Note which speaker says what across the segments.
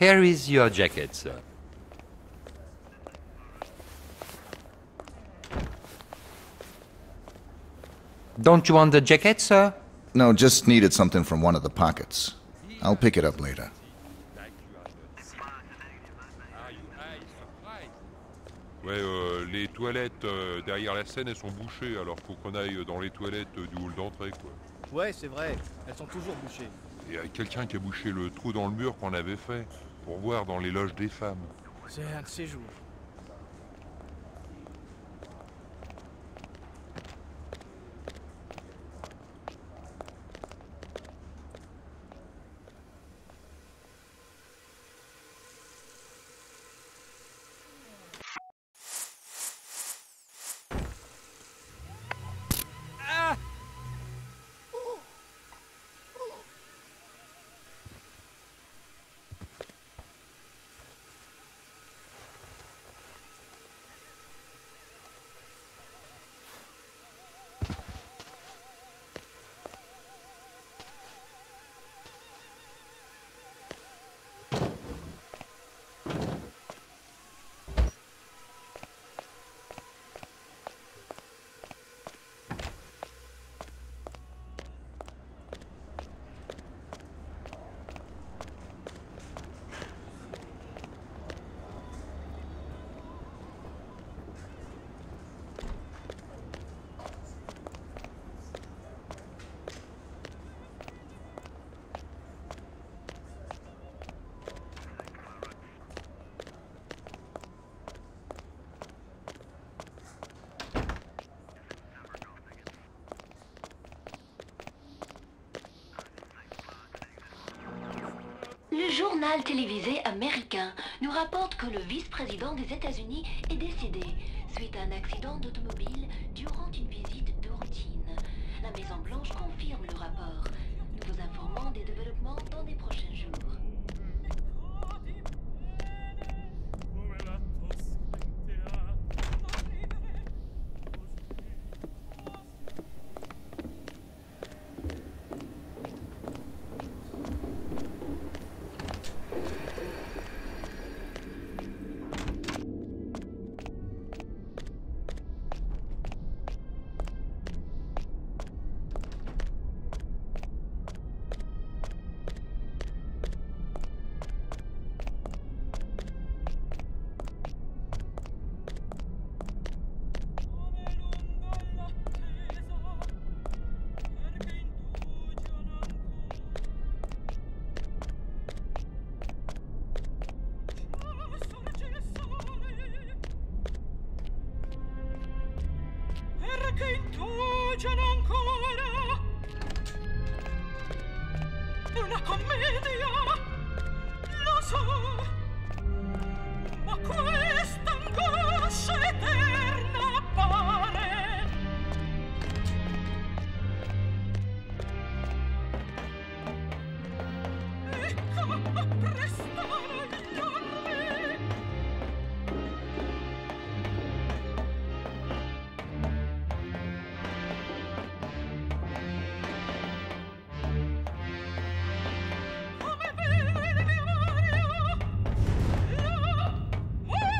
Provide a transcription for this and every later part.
Speaker 1: Here is your jacket, sir. Don't you want the jacket, sir?
Speaker 2: No, just needed something from one of the pockets. I'll pick it up later.
Speaker 3: Ouais, les toilettes derrière la scène, elles sont bouchées, alors faut qu'on aille dans les toilettes du hall d'entrée, quoi.
Speaker 4: Ouais, c'est vrai, elles sont toujours bouchées.
Speaker 3: Et quelqu'un qui a bouché le trou dans le mur qu'on avait fait, pour voir dans les loges des femmes.
Speaker 4: C'est un de ces jours.
Speaker 5: Le journal télévisé américain nous rapporte que le vice-président des États-Unis est décédé suite à un accident d'automobile durant une visite de routine. La Maison-Blanche confirme le rapport. Nous vous informons des développements dans les prochains jours.
Speaker 6: Che indugiano ancora una commedia, lo so, ma questa angoscia eterna appare. Ecco, apprestano gli ormi. Come vedi, Mario, la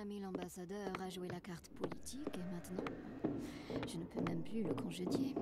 Speaker 7: a mis l'ambassadeur à jouer la carte politique et maintenant, je ne peux même plus le congédier.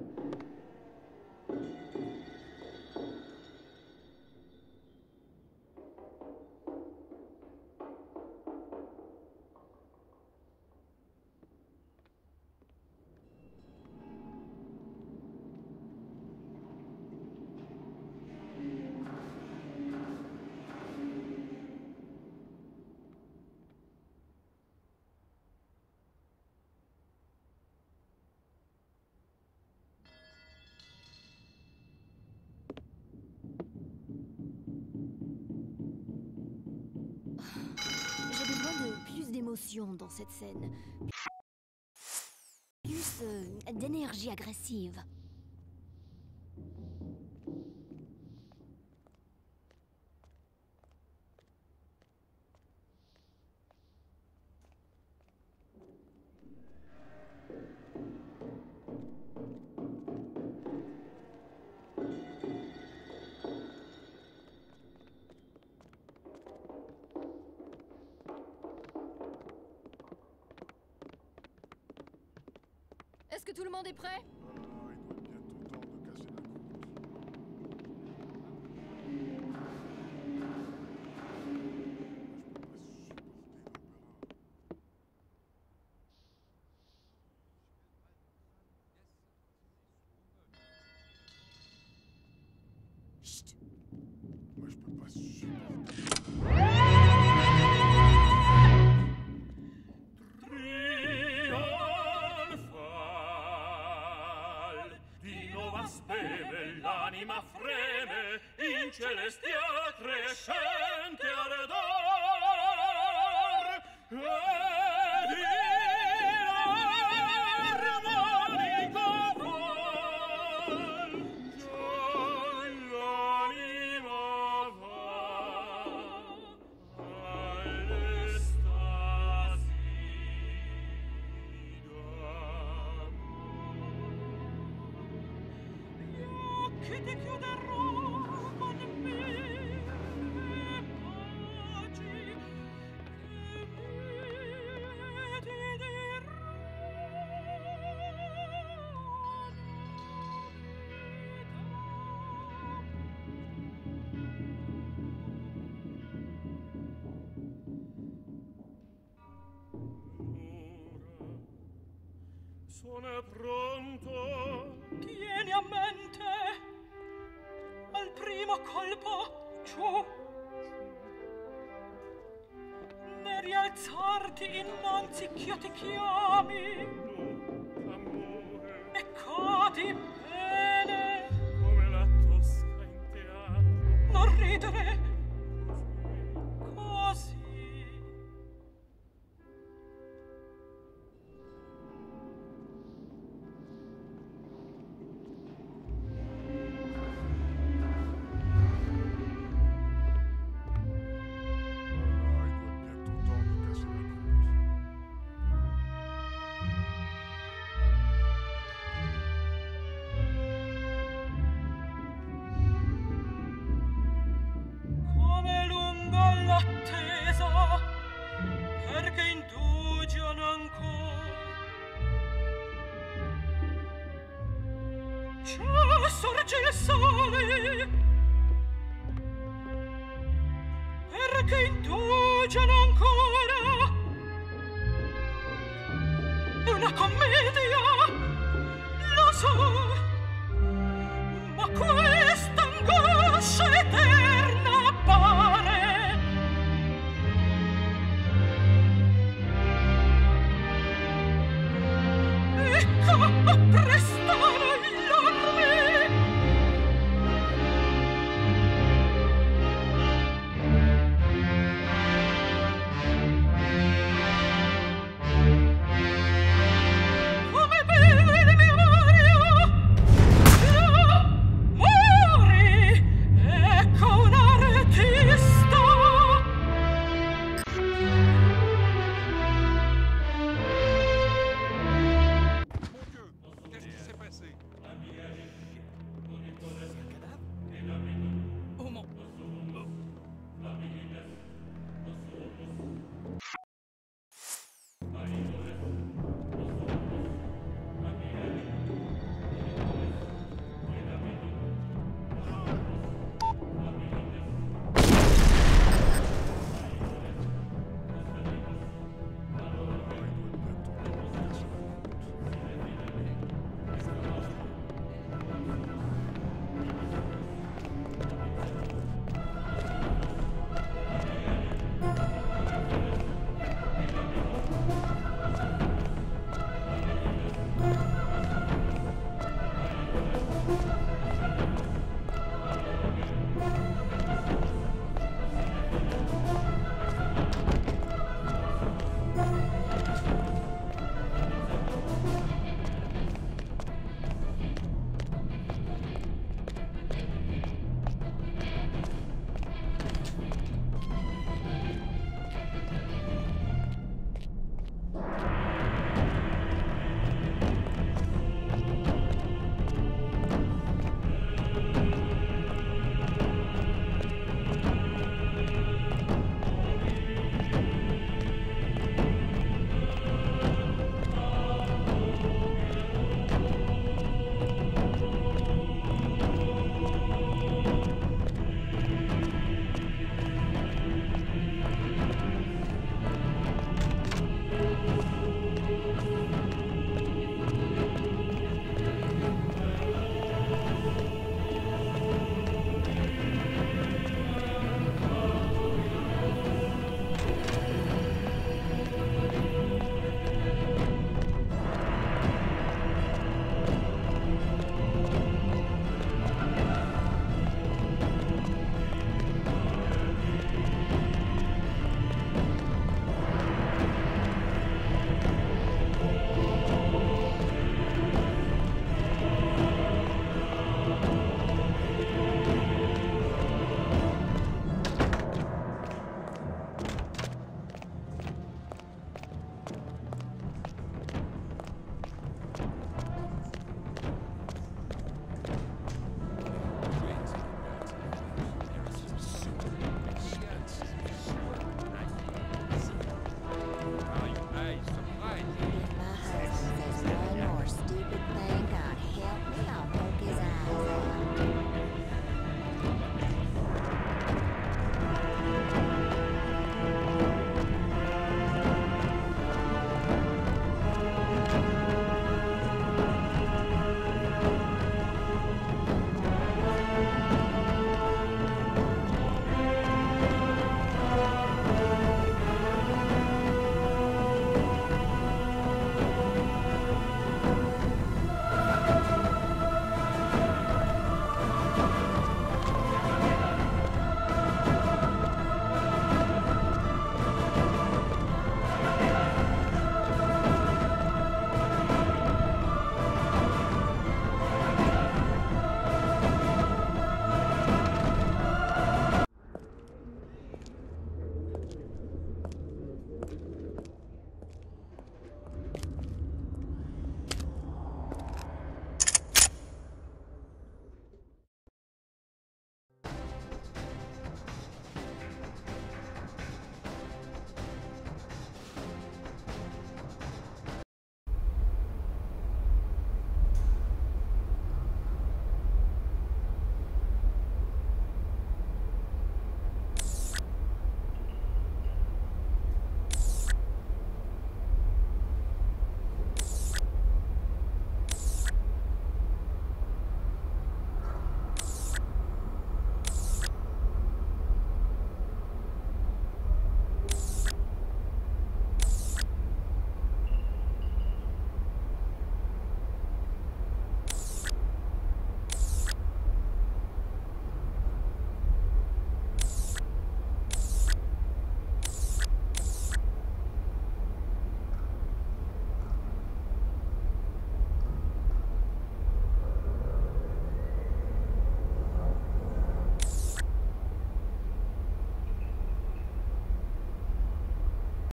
Speaker 7: J'ai besoin de plus d'émotion dans cette scène. Plus d'énergie agressive. Est-ce que tout le monde est prêt? Chut.
Speaker 8: Moi, je peux pas supporter.
Speaker 6: L'anima freme in celestia crescente ardor ed in armonico vol già l'anima va all'estasi che ti chiuderò con me baci e ti dirò sono pronto. Tieni a mente al primo colpo giù, ne rialzarti innanzi ch'io ti chiami, e cadi bene come la Tosca in teatro. Non ridere così. Come lunga l'attesa, perché indugiano ancora. Già sorge il sole, perché indugiano ancora. È una commedia, lo so, ma quella